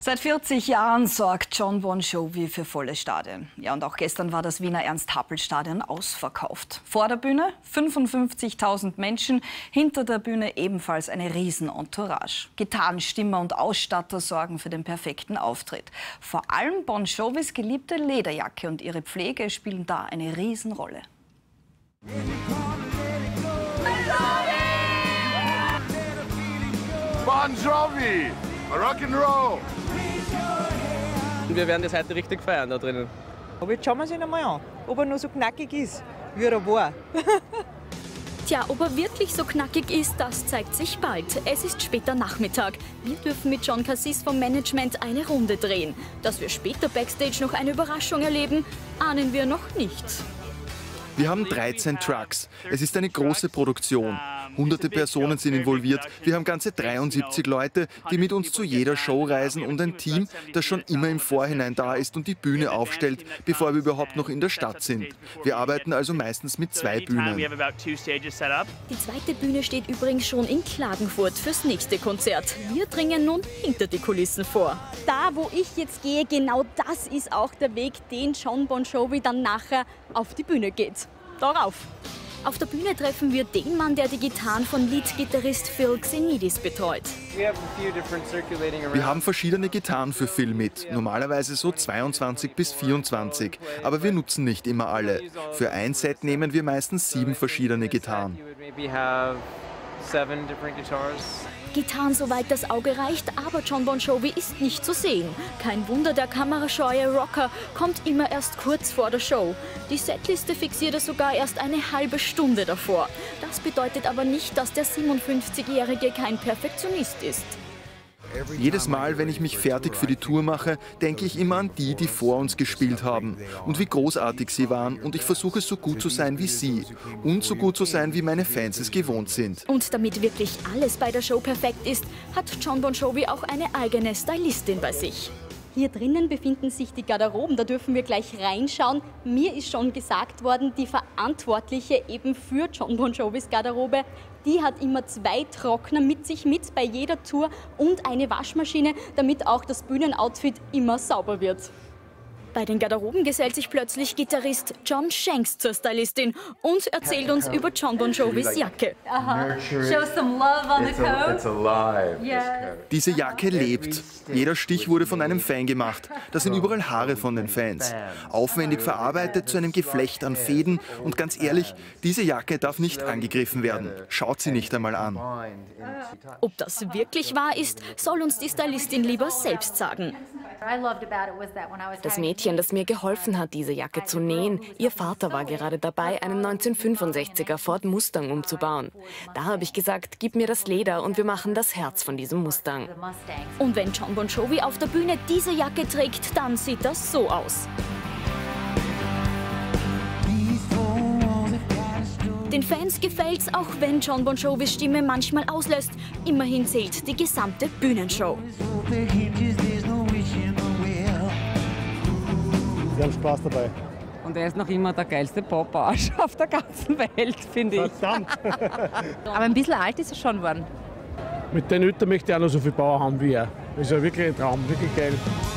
Seit 40 Jahren sorgt Jon Bon Jovi für volle Stadien. Ja, und auch gestern war das Wiener Ernst-Happel-Stadion ausverkauft. Vor der Bühne 55.000 Menschen, hinter der Bühne ebenfalls eine Riesen-Entourage. Gitarren, Stimmer und Ausstatter sorgen für den perfekten Auftritt. Vor allem Bon Jovis geliebte Lederjacke und ihre Pflege spielen da eine Riesenrolle. Bon Jovi! Rock'n'Roll! Wir werden das heute richtig feiern da drinnen. Aber jetzt schauen wir uns ihn einmal an, ob er noch so knackig ist, wie er war. Tja, ob er wirklich so knackig ist, das zeigt sich bald. Es ist später Nachmittag. Wir dürfen mit John Cassis vom Management eine Runde drehen. Dass wir später Backstage noch eine Überraschung erleben, ahnen wir noch nicht. Wir haben 13 Trucks. Es ist eine große Produktion. Hunderte Personen sind involviert. Wir haben ganze 73 Leute, die mit uns zu jeder Show reisen und ein Team, das schon immer im Vorhinein da ist und die Bühne aufstellt, bevor wir überhaupt noch in der Stadt sind. Wir arbeiten also meistens mit 2 Bühnen. Die zweite Bühne steht übrigens schon in Klagenfurt fürs nächste Konzert. Wir dringen nun hinter die Kulissen vor. Da, wo ich jetzt gehe, genau das ist auch der Weg, den Jon Bon Jovi dann nachher auf die Bühne geht. Darauf. Auf der Bühne treffen wir den Mann, der die Gitarren von Leadgitarrist Phil Xenidis betreut. Wir haben verschiedene Gitarren für Phil mit, normalerweise so 22 bis 24, aber wir nutzen nicht immer alle. Für ein Set nehmen wir meistens 7 verschiedene Gitarren. Gitarren, soweit das Auge reicht, aber Jon Bon Jovi ist nicht zu sehen. Kein Wunder, der kamerascheue Rocker kommt immer erst kurz vor der Show. Die Setliste fixiert er sogar erst eine halbe Stunde davor. Das bedeutet aber nicht, dass der 57-Jährige kein Perfektionist ist. Jedes Mal, wenn ich mich fertig für die Tour mache, denke ich immer an die, die vor uns gespielt haben und wie großartig sie waren, und ich versuche so gut zu sein wie sie und so gut zu sein, wie meine Fans es gewohnt sind. Und damit wirklich alles bei der Show perfekt ist, hat Jon Bon Jovi auch eine eigene Stylistin bei sich. Hier drinnen befinden sich die Garderoben, da dürfen wir gleich reinschauen. Mir ist schon gesagt worden, die Verantwortliche eben für Jon Bon Jovis Garderobe, die hat immer 2 Trockner mit sich mit bei jeder Tour und eine Waschmaschine, damit auch das Bühnenoutfit immer sauber wird. Bei den Garderoben gesellt sich plötzlich Gitarrist John Shanks zur Stylistin und erzählt uns über Jon Bon Jovis Jacke. Show some love on the coat. Diese Jacke lebt. Jeder Stich wurde von einem Fan gemacht. Das sind überall Haare von den Fans. Aufwendig verarbeitet zu einem Geflecht an Fäden. Und ganz ehrlich, diese Jacke darf nicht angegriffen werden. Schaut sie nicht einmal an. Ob das wirklich wahr ist, soll uns die Stylistin lieber selbst sagen. Das Mädchen, das mir geholfen hat, diese Jacke zu nähen, ihr Vater war gerade dabei, einen 1965er Ford Mustang umzubauen. Da habe ich gesagt, gib mir das Leder und wir machen das Herz von diesem Mustang. Und wenn Jon Bon Jovi auf der Bühne diese Jacke trägt, dann sieht das so aus. Den Fans gefällt's, auch wenn Jon Bon Jovis Stimme manchmal auslässt. Immerhin zählt die gesamte Bühnenshow. Wir haben Spaß dabei. Und er ist noch immer der geilste Pop-Arsch auf der ganzen Welt, finde ich. Verdammt! Aber ein bisschen alt ist er schon geworden. Mit den Hütten möchte ich auch noch so viel Power haben wie er. Das ist ja wirklich ein Traum, wirklich geil.